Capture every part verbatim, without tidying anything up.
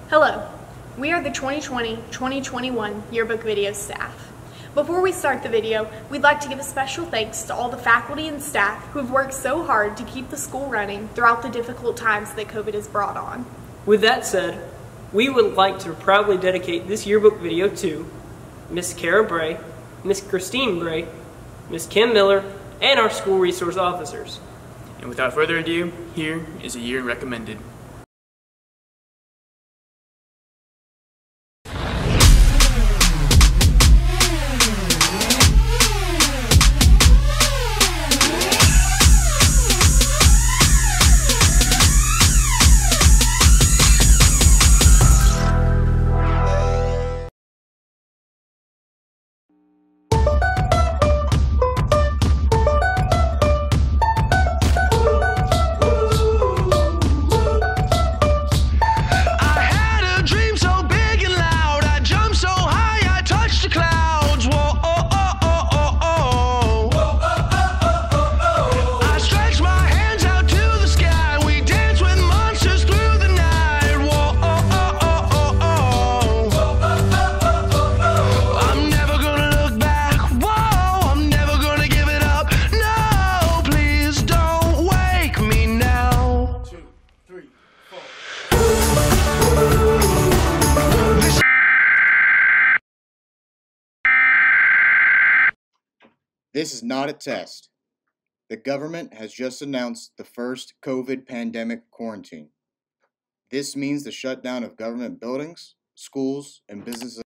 Hello, we are the twenty twenty twenty twenty-one Yearbook Video staff. Before we start the video, we'd like to give a special thanks to all the faculty and staff who have worked so hard to keep the school running throughout the difficult times that COVID has brought on. With that said, we would like to proudly dedicate this yearbook video to Miss Kara Bray, Miss Christine Bray, Miss Kim Miller, and our school resource officers. And without further ado, here is a year recommended. This is not a test. The government has just announced the first COVID pandemic quarantine. This means the shutdown of government buildings, schools, and businesses.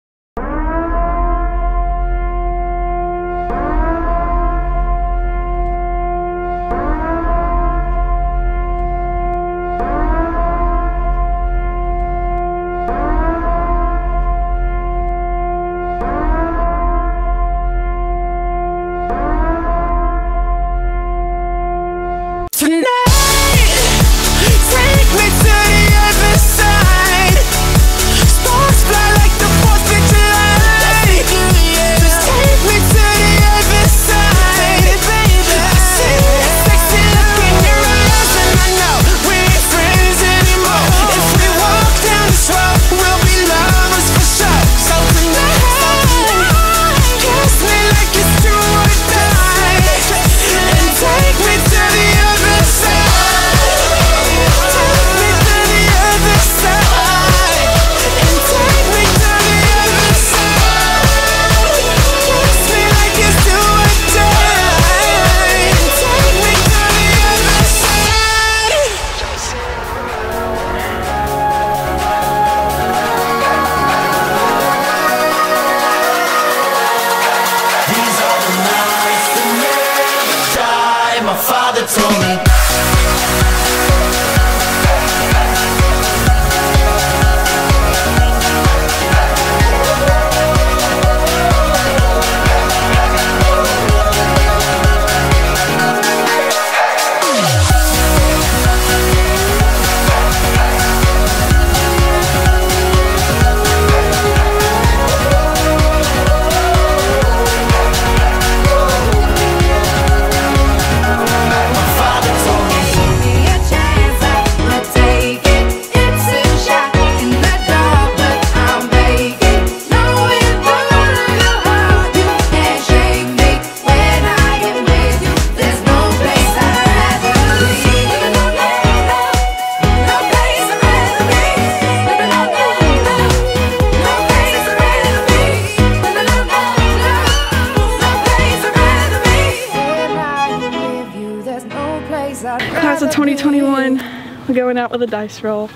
Class of twenty twenty-one, we're going out with a dice roll.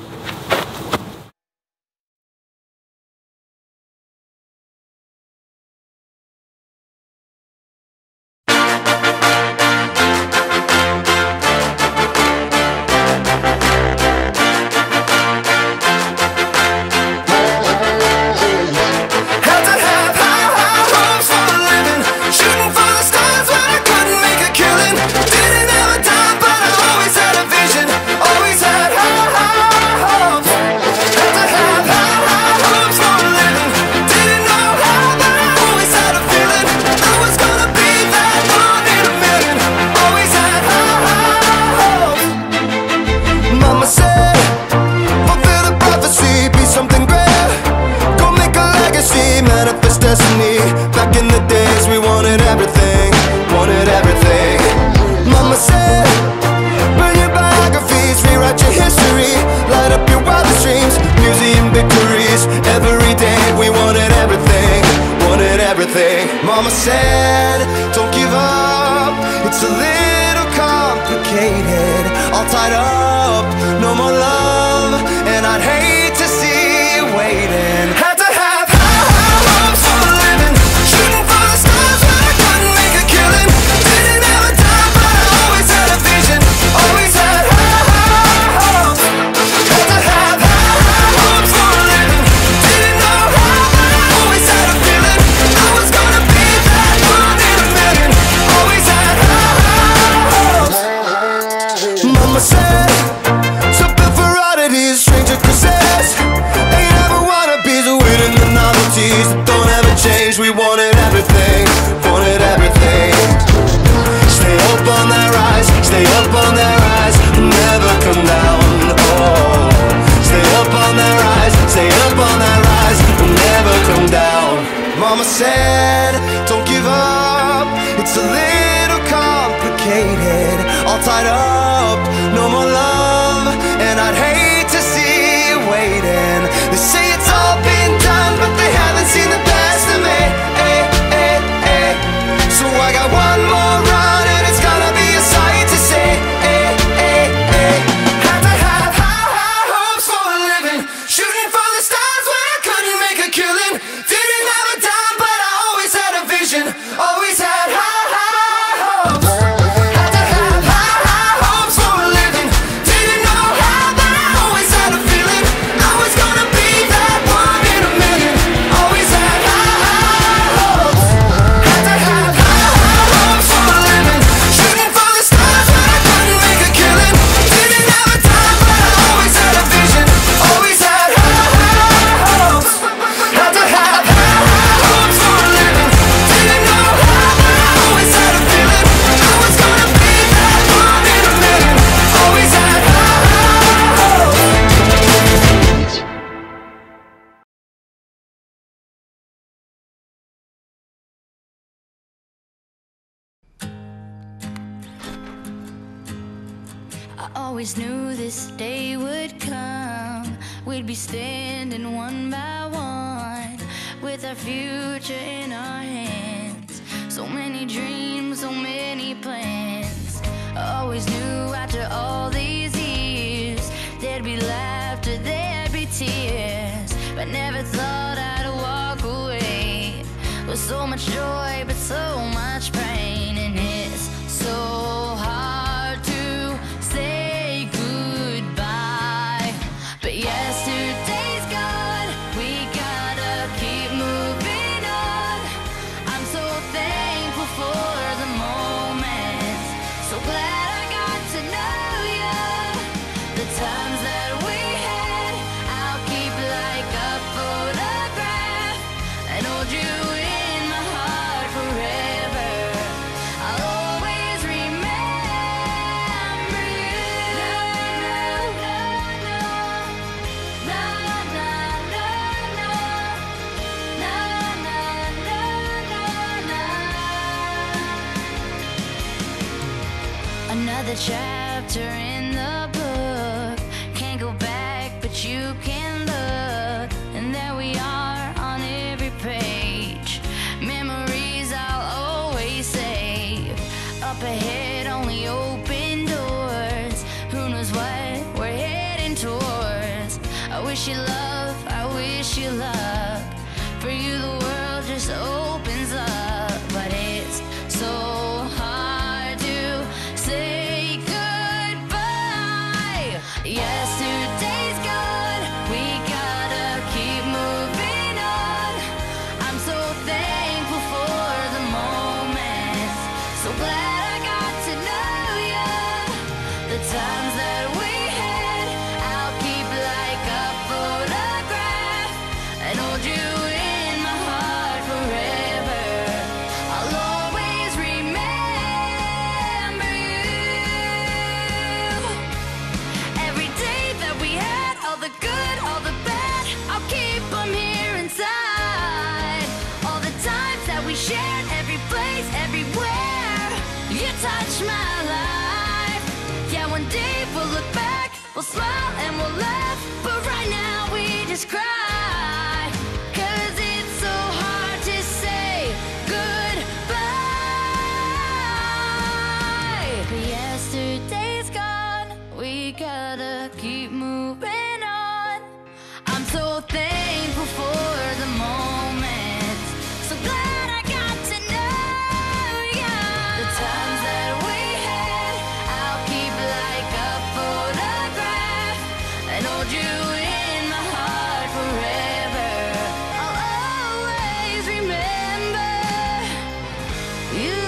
Didn't have a time, but I always had a vision. Always had high, high, high. Mama said, don't give up, it's a little complicated. All tied up, no more love, and I'd hate to see you waiting. Had to have high, high hopes for a living, shooting for the stars when I couldn't make a killing. Didn't have a dime, but I always had a vision, always had high, high hopes. Had to have high, high hopes for a living, didn't know how, but I always had a feeling I was gonna be that one in a million. Always had high, high hopes. Mama said, so built for oddities, stranger kisses. Ain't ever wannabes, waiting the novelties that don't ever change. We wanted everything, wanted everything. Stay up on that rise, stay up on that rise, never come down. Oh, stay up on that rise, stay up on that rise, never come down. Mama said, don't give up, it's a little complicated. All tied up, no more love, and I'd hate to see you waiting. They say it's all been done, but they haven't seen the best of me. Eh, eh, eh. So I got one more run, and it's gonna be a sight to see. Eh, eh, eh. Had to have high, high hopes for a living, shooting for the stars when I couldn't make a killing. Didn't have a dime, but I always had a vision, always had high, high hopes. Had to have high, high hopes for a living, didn't know how, but I always had a feeling I was gonna be that one in a million. Always had high, high hopes. Had to have high, high hopes for a living, shooting for the stars when I couldn't make a killing. Didn't have a dime, but I always had a vision, always had high, high hopes. Had to have high, high hopes for a living, didn't know how, but I always had a feeling I was gonna be that one in a million. Always had high, high hopes. I always knew this day would come. We'd be standing one by one with our future in our hands. So many dreams, so many plans. I always knew after all these years there'd be laughter, there'd be tears, but never thought I'd walk away with so much joy but so much pain. And it's so hard to say goodbye, but yesterday's gone, we gotta keep moving on. I'm so thankful for the moments, so glad I got to know you. The times that we had, I'll keep like a photograph and hold you in my heart forever. I'll always remember you. Na, na, na, na. Na, na, na, na. Na, na, na, na, na. Another chapter in the book. Can't go back, but you can look. And there we are on every page. Memories I'll always save. Up ahead, only open doors. Who knows what we're heading towards? I wish you love, I wish you luck. For you the world just opens up, but it's so hard to say goodbye. Yesterday's gone, we gotta keep moving on. I'm so thankful for the moments, so glad I got to know you. The times that we had, I'll keep like a photograph and hold you in my heart forever. I'll always remember you. Every day that we had, all the good, all the bad, I'll keep them here inside. All the times that we shared, every place, everywhere, you touched my life. Yeah, one day we'll look back, we'll smile and we'll laugh, but right now we just cry. 'Cause it's so hard to say goodbye. so thankful for the moment. So glad I got to know ya. The times that we had, I'll keep like a photograph and hold you in my heart forever. I'll always remember you.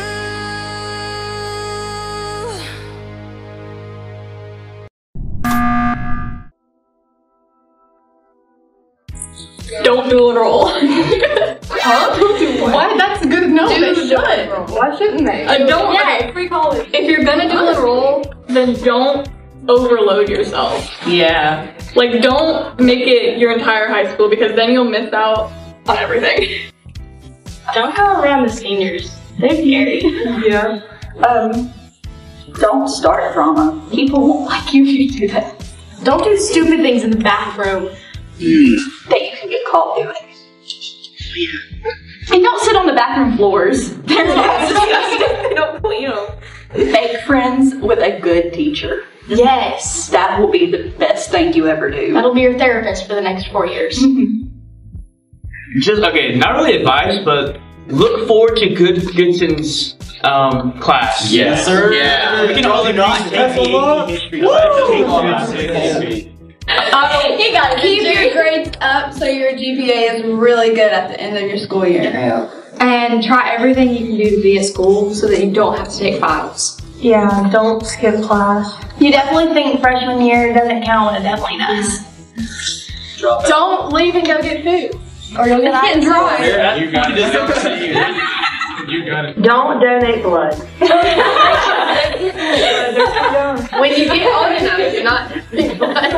Don't dual enroll. Huh? Why? That's good. No, they should. Why shouldn't they? Uh, don't. Yeah, Okay. free college. If you're gonna dual enroll, then don't overload yourself. Yeah. Like, don't make it your entire high school because then you'll miss out on everything. Don't go around the seniors. They're scary. Yeah. Um, don't start drama. People won't like you if you do that. Don't do stupid things in the bathroom. That you can get caught doing. And don't sit on the bathroom floors. They're not disgusting. They don't clean them. Make friends with a good teacher. Yes. That will be the best thing you ever do. That'll be your therapist for the next four years. Just, okay, not really advice, but look forward to Good Goodson's um, class. Yes, sir. Yeah. We can all not take the history class. Oh, you got it. Keep your grades up so your G P A is really good at the end of your school year. And try everything you can do to be at school so that you don't have to take finals. Yeah, don't skip class. You definitely think freshman year doesn't count, it definitely does. Don't leave and go get food. Or you'll get getting dry. Yeah, you got it. You got it. Don't donate blood. When you get old enough, you're not doing blood.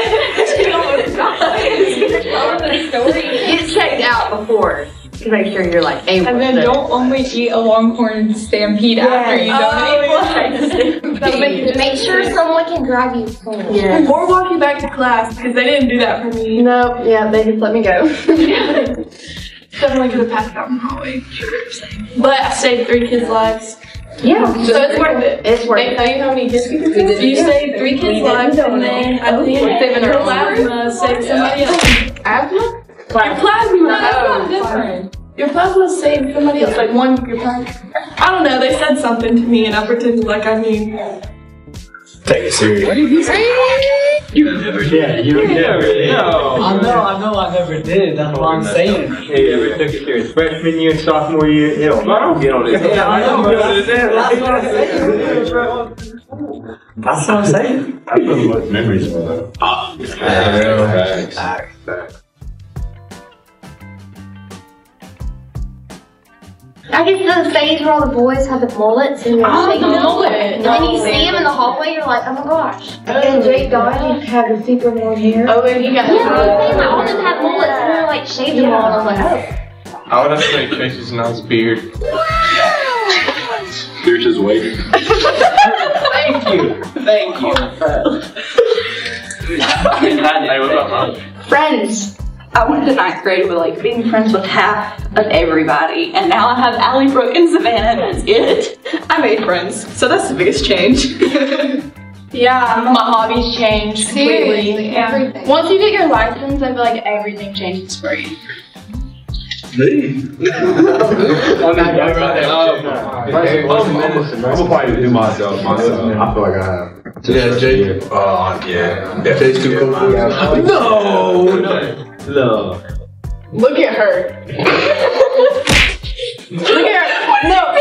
Get checked out before to make sure you're like able And then to. don't only eat a Longhorn Stampede after you donate blood. Make sure someone can drive you home. Yeah. Or walk you back to class, because they didn't do that for me. No, yeah, they just let me go. Definitely could have passed out in the hallway. But I saved three kids' lives. Yeah. So it's worth it. It's worth They it. tell you how many kids you can save. You saved three kids' lives, and then at the end, your plasma saved somebody else. Asthma? Your plasma, no, that's not different. Your plasma saved somebody else, like one, your plasma. I don't know, they said something to me and I pretended like I knew. Take it serious. What did you say? You never did. Yeah, you never did. No. I know, I know I never did. That's what I'm saying. Hey, you never took it serious. Freshman year, sophomore year, hell, I don't get on this. Yeah, I know. That's what I'm saying. That's what I'm saying. I put much memories for that. Ah, facts. Facts. Facts. I get to the phase where all the boys have the mullets and they're Oh, shaking the them. mullet. And then you see them in the hallway, you're like, oh my gosh. And Jake Dodge had the super long hair. Oh, and you got Yeah, like, all of them have mullets and they're like shaved them all. And I'm like, oh. I would have to say Tracy's nice beard. Here's his weight. Thank you. Thank you. Hey, what about mine? Friends. I went to ninth grade with like being friends with half of everybody, and now I have Allie, Brooke, and Savannah, and that's it. I made friends, so that's the biggest change. Yeah, my hobbies change completely. Seriously, everything. Once you get your license, I feel like everything changes for you. Me? I'm gonna probably do myself myself. I feel like I have. Yeah, Jay. Uh, yeah. Jay's too cool. No, no. Look at her. Look at her. No,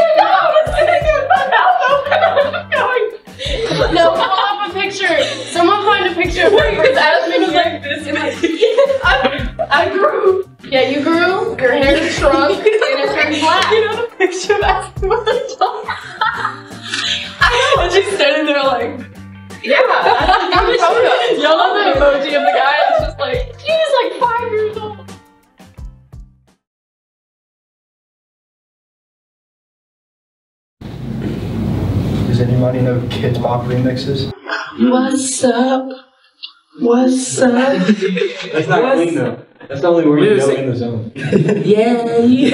no. No, pull up a picture. Someone find a picture of her because Aspen was like this. And like, I, I grew. Yeah, you grew. Your hair shrunk and it turned black. You know the picture of Aspen with the top. And she's standing there like, yeah. That's a photo. Y'all know the emoji of the guy that's just like, he's like five years old. Does anybody know Kids Bop remixes? What's up? What's up? That's not clean though. That's the only word you know in the zone. Yay!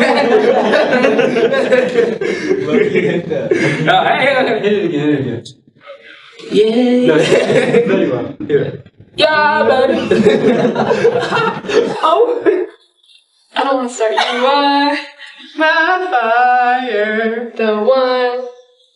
Look, you hit that. No, hey, hit it again, hit it again. Yay! No, there you go. Here. Yeah, baby. Oh. I don't want to start. You are my fire, the one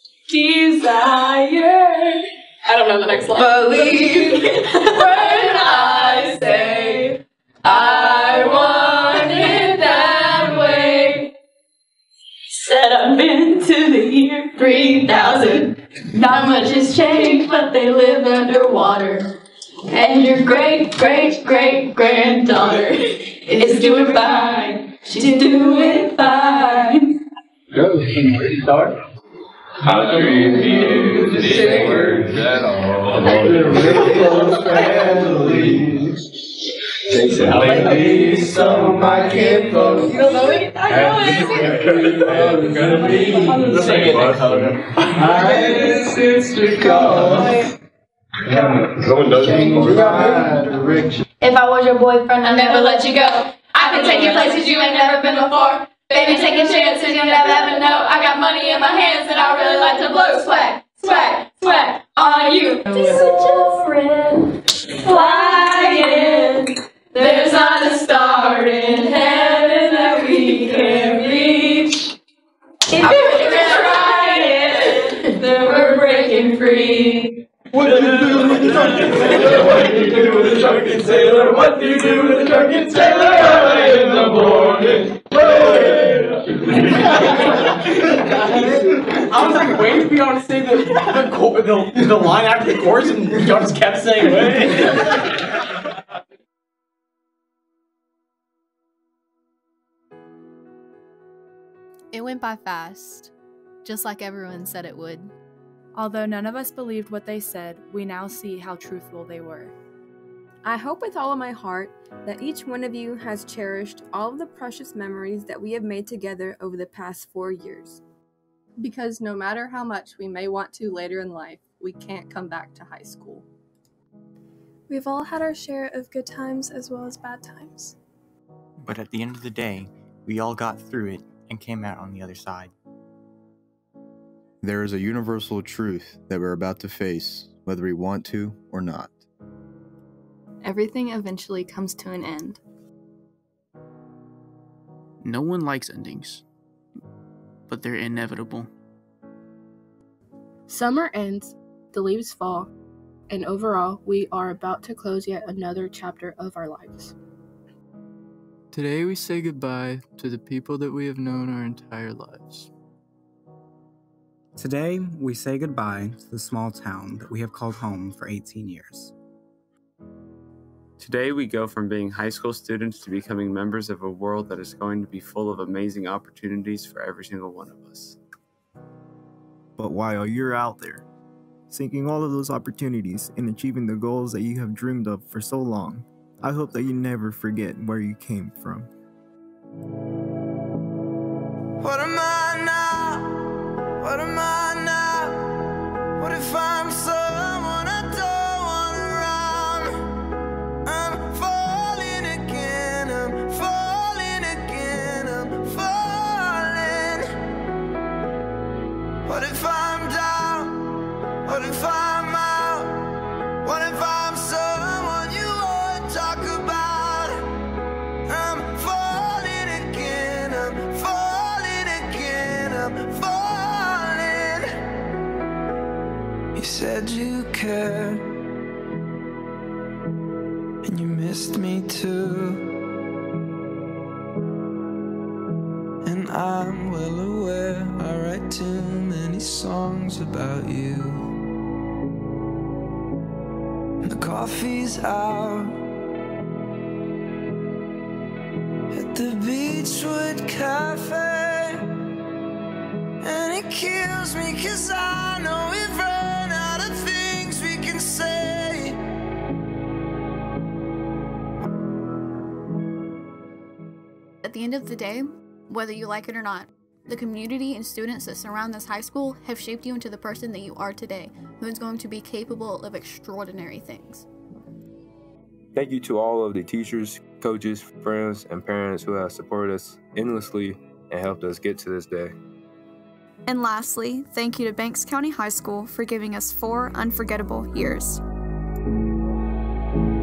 desire. I don't know the next line. Believe when I say I want it that way. Said I've been to the year three thousand. Not much has changed, but they live underwater. And your great, great, great granddaughter is doing fine. She's doing fine. Go, where do you start? How dream you to say words at all. They said, lately, some of my kinfolk. You don't know it? I know it. Gonna be. Sing it. My sister called. Someone does it. If I was your boyfriend, I'll never let you go. I can take you places you ain't never been before. Baby, taking chances, you'll never ever know. I got money in my hands and I really like to blow. Swag, swag, swag on you. Just friend, flying. There's not a star in heaven that we can reach. If we're trying, then we're breaking free. What do you do with the drunken sailor? What do you do with the drunken sailor? What do you do with the drunken sailor? Early in the morning. I was like waiting for y'all to say the the, co- the the line after the chorus, and y'all just kept saying wait. It went by fast, just like everyone said it would. Although none of us believed what they said, we now see how truthful they were. I hope with all of my heart that each one of you has cherished all of the precious memories that we have made together over the past four years. Because no matter how much we may want to later in life, we can't come back to high school. We've all had our share of good times as well as bad times. But at the end of the day, we all got through it and came out on the other side. There is a universal truth that we're about to face, whether we want to or not. Everything eventually comes to an end. No one likes endings, but they're inevitable. Summer ends, the leaves fall, and overall, we are about to close yet another chapter of our lives. Today we say goodbye to the people that we have known our entire lives. Today, we say goodbye to the small town that we have called home for eighteen years. Today, we go from being high school students to becoming members of a world that is going to be full of amazing opportunities for every single one of us. But while you're out there, seeking all of those opportunities and achieving the goals that you have dreamed of for so long, I hope that you never forget where you came from. What am I now? What am I now? What if I'm someone I don't want around? I'm falling again, I'm falling again, I'm falling. What if I'm down? What if I'm out? What if I'm someone you won't talk about? I'm falling again, I'm falling again, I'm falling. You said you cared, and you missed me too. And I'm well aware I write too many songs about you. The coffee's out at the Beachwood Cafe, and it kills me 'cause I know we've run out of things we can say. At the end of the day, whether you like it or not, the community and students that surround this high school have shaped you into the person that you are today, who is going to be capable of extraordinary things. Thank you to all of the teachers, coaches, friends, and parents who have supported us endlessly and helped us get to this day. And lastly, thank you to Banks County High School for giving us four unforgettable years.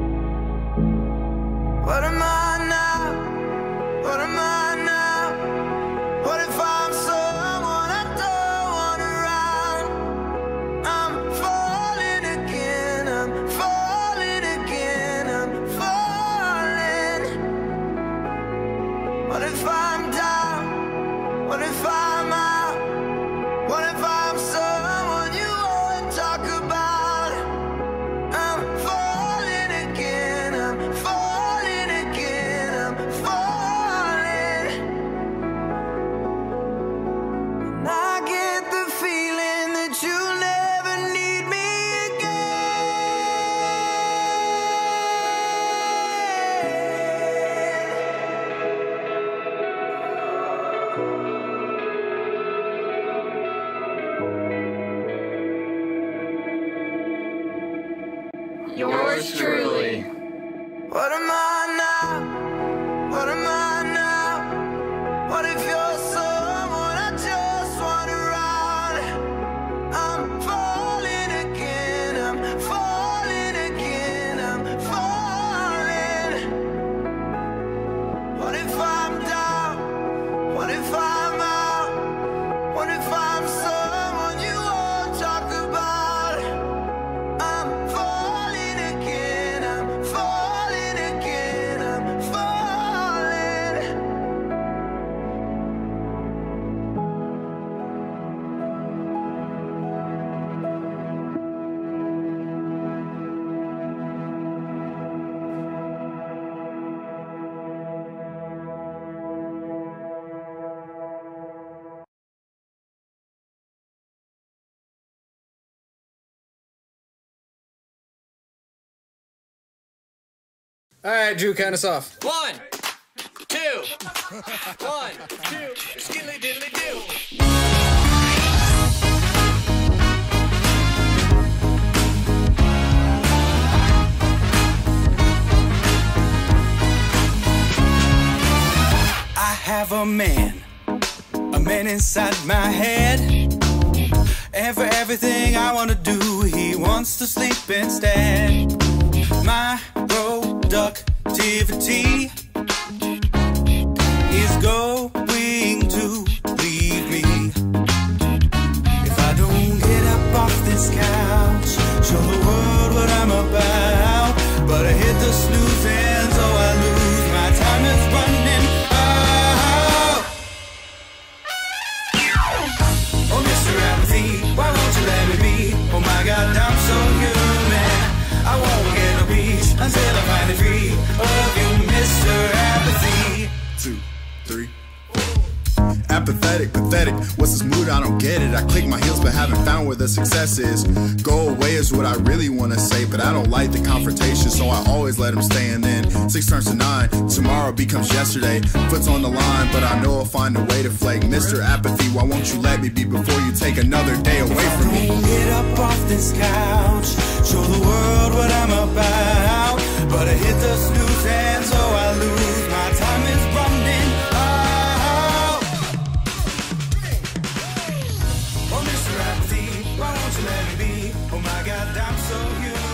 What am I now? What am I now? What if I'm someone I don't want around? I'm falling again, I'm falling again, I'm falling. What if I'm down? What if I'm out? What if I'm someone you won't talk about? I'm falling again, I'm falling again, I'm falling. And I get the feeling that you'll never need me Yours truly. What am I now? What am I now? What if you're someone I just want around? I'm falling again, I'm falling again, I'm falling. What if I'm down? What if I'm out? What if I'm someone you won't talk about? I'm falling again, I'm falling again, I'm falling. All right, Drew, count us off. One, two, one, two, skilly diddly do. I have a man, a man inside my head. And for everything I want to do, he wants to sleep instead. My productivity is going to leave me if I don't get up off this couch, show the world what I'm about. But I hit the snooze and so I lose. My time is running out. Oh, Mister Apathy, why won't you let me be? Oh my God, I'm so human. I won't get no peace until I'm finally free of you, Mister Apathy. Two, three, four. Apathetic, pathetic, what's this mood? I don't get it. I click my heels but haven't found where the success is. Go away is what I really want to say, but I don't like the confrontation, so I always let him stay. And then six turns to nine, tomorrow becomes yesterday. Foot's on the line, but I know I'll find a way to flake. Mister Apathy, why won't you let me be before you take another day away from me? Get up off this couch, show the world what I'm about. But I hit the snooze and so I lose. My time is running out. Oh, Mister Apathy, why won't you let me be? Oh my God, I'm so human.